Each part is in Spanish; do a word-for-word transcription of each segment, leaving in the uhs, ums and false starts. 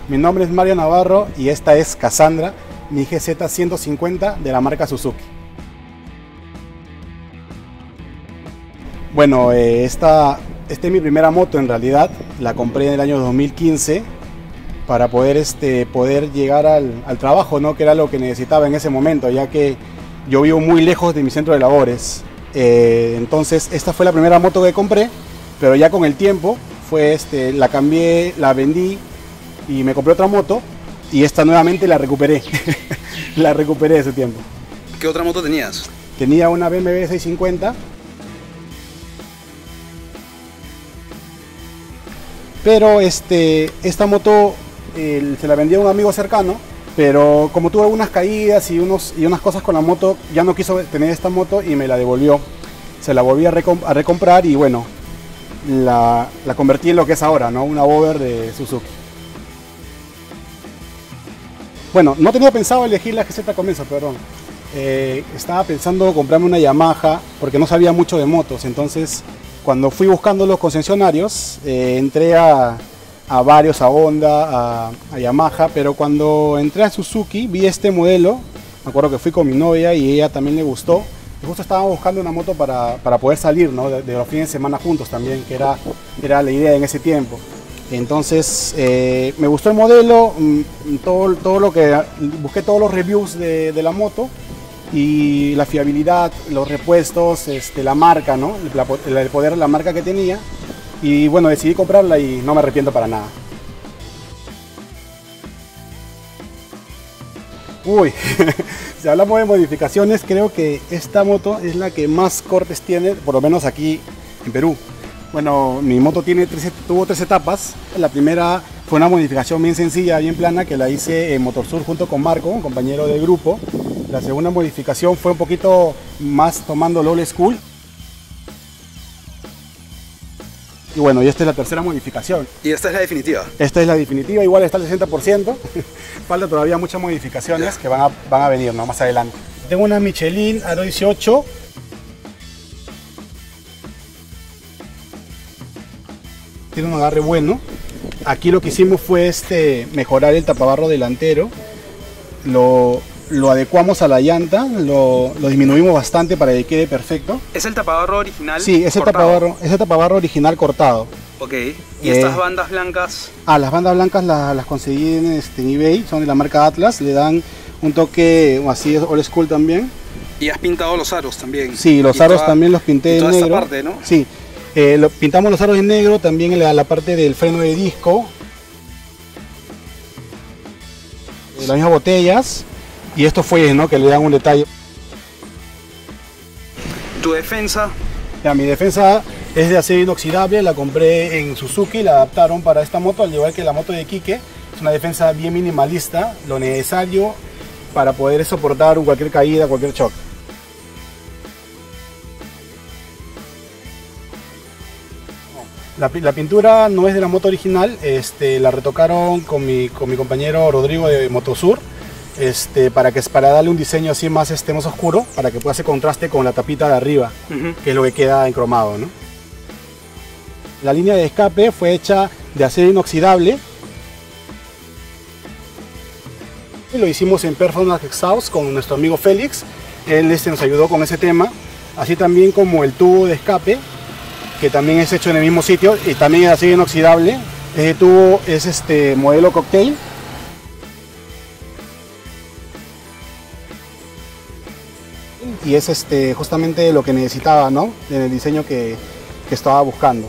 Mi nombre es Mario Navarro y esta es Cassandra, mi G Z ciento cincuenta de la marca Suzuki. Bueno, eh, esta, esta es mi primera moto en realidad, la compré en el año dos mil quince para poder, este, poder llegar al, al trabajo, ¿no? Que era lo que necesitaba en ese momento, ya que yo vivo muy lejos de mi centro de labores. Eh, entonces esta fue la primera moto que compré, pero ya con el tiempo fue, este, la cambié, la vendí y me compré otra moto y esta nuevamente la recuperé. La recuperé ese tiempo. ¿Qué otra moto tenías? Tenía una B M W seiscientos cincuenta, pero este, esta moto eh, se la vendí a un amigo cercano, pero como tuve algunas caídas y, unos, y unas cosas con la moto, ya no quiso tener esta moto y me la devolvió. Se la volví a, recomp a recomprar y bueno, la, la convertí en lo que es ahora, ¿no? Una Bobber de Suzuki. Bueno, no tenía pensado elegir la G Z Comienzo, perdón. Eh, estaba pensando comprarme una Yamaha porque no sabía mucho de motos. Entonces, cuando fui buscando los concesionarios, eh, entré a, a varios, a Honda, a, a Yamaha. Pero cuando entré a Suzuki, vi este modelo. Me acuerdo que fui con mi novia y ella también le gustó. Y justo estábamos buscando una moto para, para poder salir, ¿no? de, de los fines de semana juntos también, que era, era la idea en ese tiempo. Entonces eh, me gustó el modelo, todo, todo lo que busqué, todos los reviews de, de la moto y la fiabilidad, los repuestos, este, la marca, ¿no? el, el poder de la marca que tenía, y bueno, decidí comprarla y no me arrepiento para nada. Uy, si hablamos de modificaciones, creo que esta moto es la que más cortes tiene, por lo menos aquí en Perú. Bueno, mi moto tiene tres, tuvo tres etapas. La primera fue una modificación bien sencilla, bien plana, que la hice en Motorsur junto con Marco, un compañero del grupo. La segunda modificación fue un poquito más tomando el old school. Y bueno, y esta es la tercera modificación. ¿Y esta es la definitiva? Esta es la definitiva, igual está al sesenta por ciento. Falta todavía muchas modificaciones que van a, van a venir, ¿no? Más adelante. Tengo una Michelin Aro dieciocho. Tiene un agarre bueno. Aquí lo que hicimos fue este, mejorar el tapabarro delantero. Lo, lo adecuamos a la llanta, lo, lo disminuimos bastante para que quede perfecto. ¿Es el tapabarro original? Sí, es el tapabarro, es el tapabarro original cortado. Ok, ¿y eh, estas bandas blancas? Ah, las bandas blancas las, las conseguí en, este, en eBay, son de la marca Atlas, le dan un toque así old school también. ¿Y has pintado los aros también? Sí, los aros toda, también los pinté en negro. Esta parte, ¿no? Sí. Eh, lo, pintamos los aros en negro, también en la, la parte del freno de disco, eh, las mismas botellas, y esto fue, ¿no? Que le dan un detalle. ¿Tu defensa? Ya, mi defensa es de acero inoxidable, la compré en Suzuki, la adaptaron para esta moto, al igual que la moto de Quique. Es una defensa bien minimalista, lo necesario para poder soportar cualquier caída, cualquier choque. La, la pintura no es de la moto original, este, la retocaron con mi, con mi compañero Rodrigo de Motosur, este, para, que, para darle un diseño así más, este, más oscuro, para que pueda hacer contraste con la tapita de arriba, uh-huh. que es lo que queda encromado, ¿no? La línea de escape fue hecha de acero inoxidable. Lo hicimos en Performance Exhaust con nuestro amigo Félix, él este, nos ayudó con ese tema, así también como el tubo de escape, que también es hecho en el mismo sitio y también es acero inoxidable. Ese tubo es este modelo cocktail. Y es este justamente lo que necesitaba, ¿no? En el diseño que, que estaba buscando.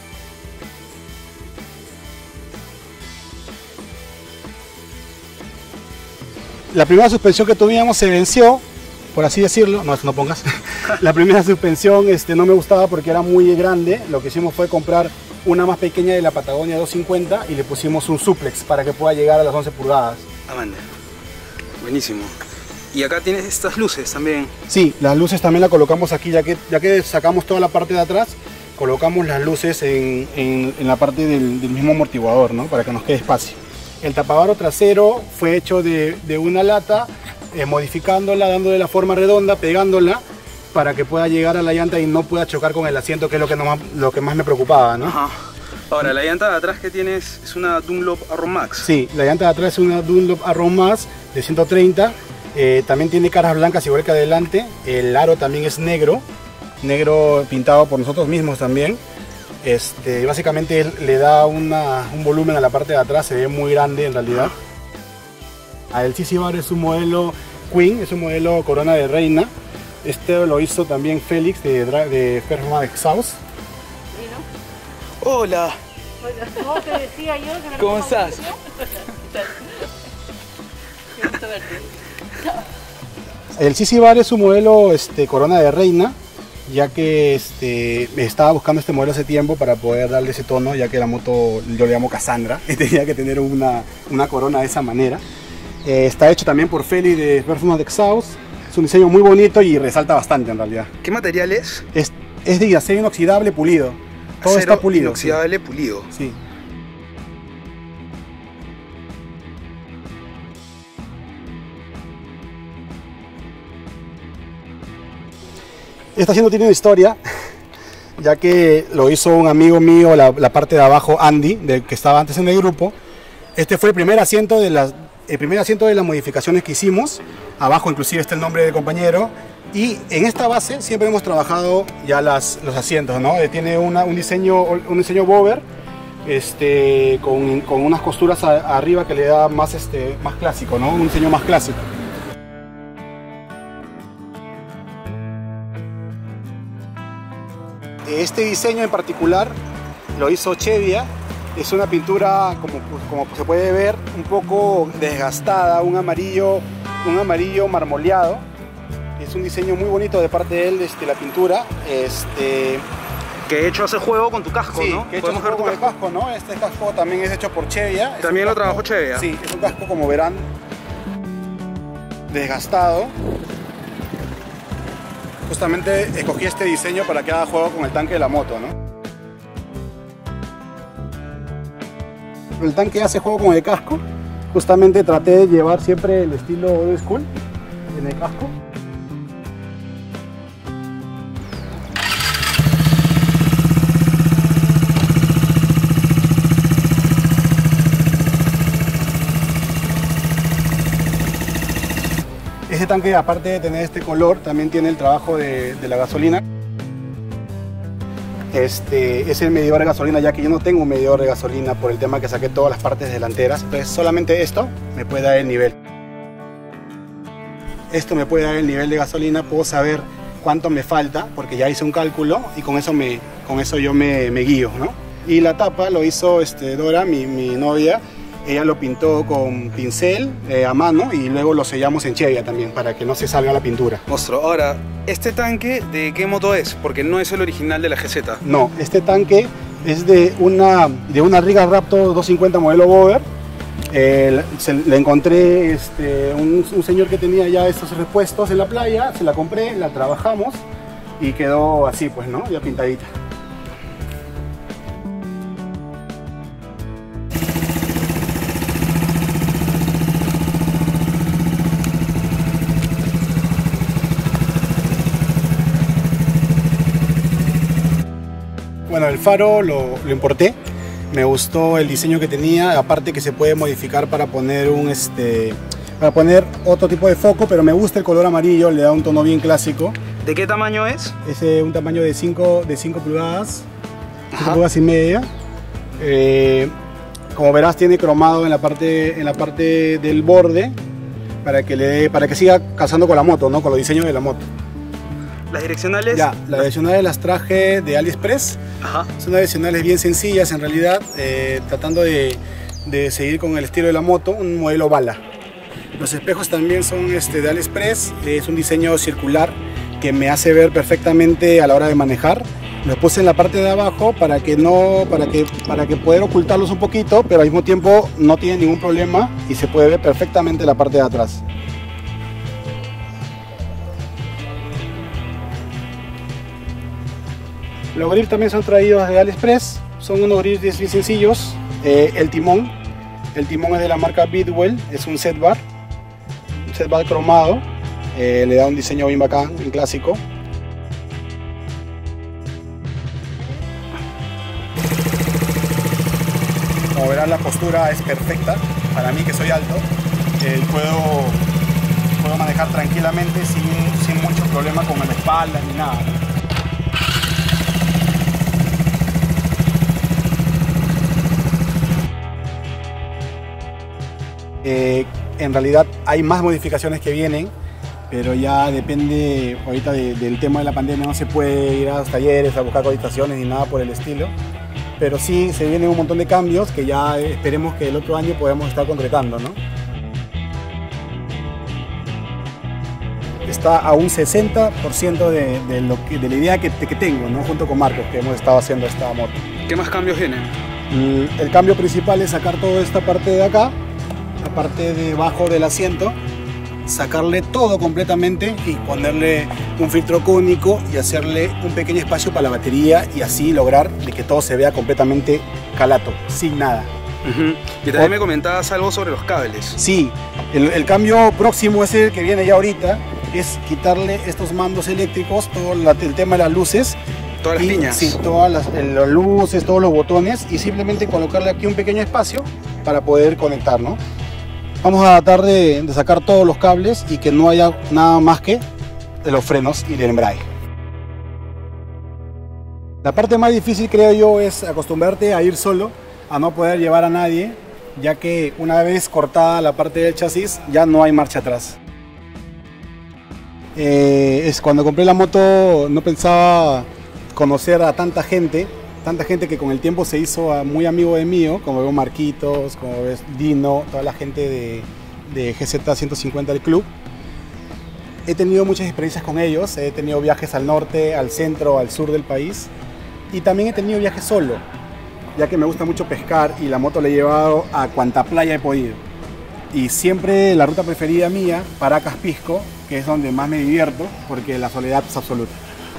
La primera suspensión que tuvimos se venció, por así decirlo, no, no pongas. La primera suspensión este, no me gustaba porque era muy grande. Lo que hicimos fue comprar una más pequeña de la Patagonia doscientos cincuenta y le pusimos un suplex para que pueda llegar a las once pulgadas. Amanda, buenísimo. Y acá tienes estas luces también. Sí, las luces también las colocamos aquí, ya que, ya que sacamos toda la parte de atrás, colocamos las luces en, en, en la parte del, del mismo amortiguador, ¿no? Para que nos quede espacio. El tapabarro trasero fue hecho de, de una lata, eh, modificándola, dándole la forma redonda, pegándola para que pueda llegar a la llanta y no pueda chocar con el asiento, que es lo que, no más, lo que más me preocupaba, ¿no? Ajá. Ahora, la llanta de atrás que tienes es una Dunlop Arrow Max. Sí, la llanta de atrás es una Dunlop Arrow Max de ciento treinta. Eh, también tiene caras blancas igual que adelante. El aro también es negro, negro pintado por nosotros mismos también. Este, básicamente le da una, un volumen a la parte de atrás, se ve muy grande en realidad. Ah, el C C Bar es un modelo Queen, es un modelo Corona de Reina. Este lo hizo también Félix de, de Performance Exhaust. Hola. Hola. ¿Cómo te decía yo? Que ¿Cómo estás? Qué gusto verte. El C C Bar es un modelo este, Corona de Reina, ya que este, estaba buscando este modelo hace tiempo para poder darle ese tono, ya que la moto yo le llamo Cassandra y tenía que tener una, una corona de esa manera. Eh, está hecho también por Félix de Performance Exhaust. Es un diseño muy bonito y resalta bastante en realidad. ¿Qué material es? Es, es de acero inoxidable pulido. Todo Acero está pulido. inoxidable sí. pulido. Sí. Esta hacienda tiene una historia, ya que lo hizo un amigo mío, la, la parte de abajo, Andy, de, que estaba antes en el grupo. Este fue el primer asiento de las, el primer asiento de las modificaciones que hicimos. Abajo inclusive está el nombre del compañero. Y en esta base siempre hemos trabajado ya las, los asientos, ¿no? Tiene una, un diseño, un diseño bover, este, con, con unas costuras a, arriba que le da más, este, más clásico, ¿no? Un diseño más clásico. Este diseño en particular lo hizo Chevia. Es una pintura, como, como se puede ver, un poco desgastada, un amarillo, un amarillo marmoleado. Es un diseño muy bonito de parte de él, este, la pintura. Este, que de hecho hace juego con tu casco, sí, ¿no? Que he hecho juego con el casco, ¿no? Este casco también es hecho por Chevia. ¿También lo casco, trabajó Chevia? Sí, es un casco, como verán, desgastado. Justamente escogí este diseño para que haga juego con el tanque de la moto, ¿no? El tanque hace juego con el casco. Justamente traté de llevar siempre el estilo old school en el casco. Este tanque, aparte de tener este color, también tiene el trabajo de, de la gasolina. Este es el medidor de gasolina, ya que yo no tengo un medidor de gasolina por el tema que saqué todas las partes delanteras. Entonces solamente esto me puede dar el nivel. Esto me puede dar el nivel de gasolina, puedo saber cuánto me falta, porque ya hice un cálculo y con eso, me, con eso yo me, me guío, ¿no? Y la tapa lo hizo este, Dora, mi, mi novia. Ella lo pintó con pincel eh, a mano y luego lo sellamos en Chevia también para que no se salga la pintura. Monstruo. Ahora, ¿este tanque de qué moto es? Porque no es el original de la G Z. No, este tanque es de una, de una Riga Raptor doscientos cincuenta modelo Bover. Eh, se, le encontré este, un, un señor que tenía ya estos repuestos en la playa, se la compré, la trabajamos y quedó así, pues, ¿no? Ya pintadita. Bueno, el faro lo, lo importé, me gustó el diseño que tenía, aparte que se puede modificar para poner un este, para poner otro tipo de foco, pero me gusta el color amarillo, le da un tono bien clásico. ¿De qué tamaño es? Es eh, un tamaño de cinco pulgadas, cinco pulgadas y media. Eh, como verás, tiene cromado en la parte, en la parte del borde para que, le dé, para que siga casando con la moto, ¿no? Con los diseños de la moto. ¿Las direccionales? Ya, las direccionales las traje de AliExpress. Ajá. Son unas direccionales bien sencillas en realidad, eh, tratando de, de seguir con el estilo de la moto, un modelo bala. Los espejos también son este, de AliExpress, es un diseño circular que me hace ver perfectamente a la hora de manejar. Los puse en la parte de abajo para que no, para que, para que poder ocultarlos un poquito, pero al mismo tiempo no tiene ningún problema y se puede ver perfectamente la parte de atrás. Los grips también son traídos de AliExpress, son unos grips bien sencillos. Eh, el timón, el timón es de la marca Bidwell, es un set bar, un set bar cromado, eh, le da un diseño bien bacán, bien clásico. Como verán, la postura es perfecta. Para mí, que soy alto, eh, puedo, puedo manejar tranquilamente sin, sin mucho problema con la espalda ni nada. Eh, en realidad hay más modificaciones que vienen, pero ya depende ahorita de, del tema de la pandemia. No se puede ir a los talleres a buscar cotizaciones ni nada por el estilo, pero sí se vienen un montón de cambios que ya esperemos que el otro año podamos estar concretando, ¿no? Está a un sesenta por ciento de, de, lo que, de la idea que, que tengo, ¿no? Junto con Marcos, que hemos estado haciendo esta moto. ¿Qué más cambios vienen? El, el cambio principal es sacar toda esta parte de acá, la parte de abajo del asiento, sacarle todo completamente y ponerle un filtro cónico y hacerle un pequeño espacio para la batería, y así lograr de que todo se vea completamente calato, sin nada. Uh-huh. Y también o... me comentabas algo sobre los cables. Sí, el, el cambio próximo es el que viene ya ahorita, es quitarle estos mandos eléctricos, todo la, el tema de las luces. Todas las y, piñas. Sí, todas las, las luces, todos los botones, y simplemente colocarle aquí un pequeño espacio para poder conectar, ¿no? Vamos a tratar de, de sacar todos los cables y que no haya nada más que de los frenos y del embrague. La parte más difícil, creo yo, es acostumbrarte a ir solo, a no poder llevar a nadie, ya que una vez cortada la parte del chasis ya no hay marcha atrás. Eh, es cuando compré la moto no pensaba conocer a tanta gente, tanta gente que con el tiempo se hizo muy amigo de mío, como veo Marquitos, como ves Dino, toda la gente de, de G Z ciento cincuenta del club. He tenido muchas experiencias con ellos, he tenido viajes al norte, al centro, al sur del país, y también he tenido viajes solo, ya que me gusta mucho pescar y la moto la he llevado a cuanta playa he podido. Y siempre la ruta preferida mía, Paracas-Pisco, que es donde más me divierto, porque la soledad es absoluta.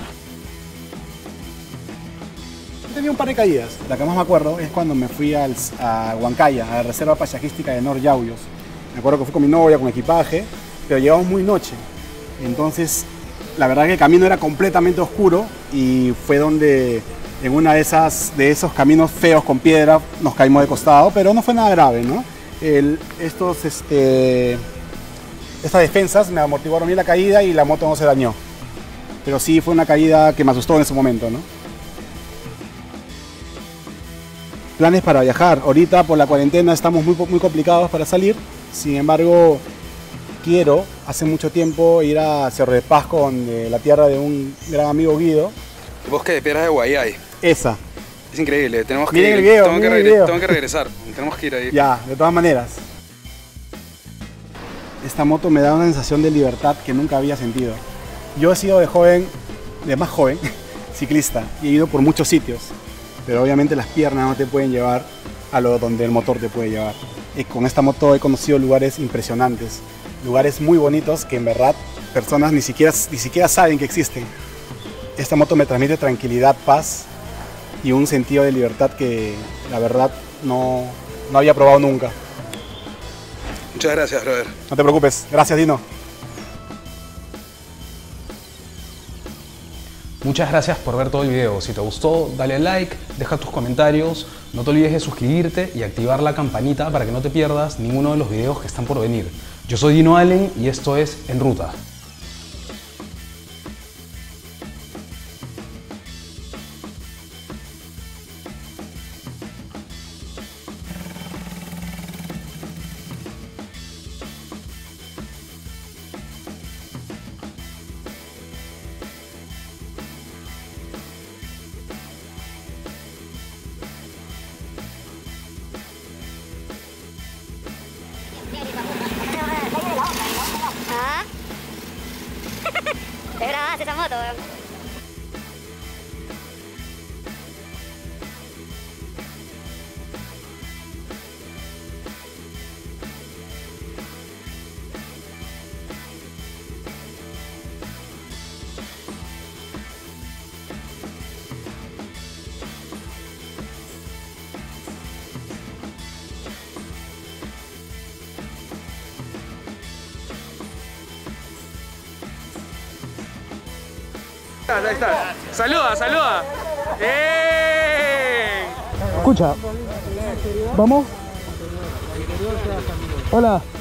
He tenido un par de caídas. La que más me acuerdo es cuando me fui al, a Huancaya, a la reserva paisajística de Nor Yauyos. Me acuerdo que fui con mi novia, con equipaje, pero llegamos muy noche. Entonces, la verdad que el camino era completamente oscuro y fue donde en una de esas de esos caminos feos con piedra nos caímos de costado, pero no fue nada grave, ¿no? El, estos, este, estas defensas me amortiguaron bien la caída y la moto no se dañó. Pero sí fue una caída que me asustó en ese momento, ¿no? Planes para viajar. Ahorita por la cuarentena estamos muy, muy complicados para salir. Sin embargo, quiero, hace mucho tiempo, ir a Cerro de Pasco, donde la tierra de un gran amigo Guido. El bosque de piedras de Guayay. Esa. Es increíble, tenemos que miren ir. El video, tengo, que el video. tengo que regresar, tenemos que ir ahí. Ya, de todas maneras. Esta moto me da una sensación de libertad que nunca había sentido. Yo he sido de joven, de más joven, ciclista, y he ido por muchos sitios. Pero obviamente las piernas no te pueden llevar a lo donde el motor te puede llevar. Y con esta moto he conocido lugares impresionantes, lugares muy bonitos que en verdad personas ni siquiera, ni siquiera saben que existen. Esta moto me transmite tranquilidad, paz y un sentido de libertad que la verdad no, no había probado nunca. Muchas gracias, brother. No te preocupes. Gracias, Dino. Muchas gracias por ver todo el video. Si te gustó, dale like, deja tus comentarios, no te olvides de suscribirte y activar la campanita para que no te pierdas ninguno de los videos que están por venir. Yo soy Dino Allen y esto es En Ruta. ¿Ah? Es bravaza esa moto, weón. Ahí está. Saluda, saluda. ¡Eh! Escucha, ¿Vamos? Hola.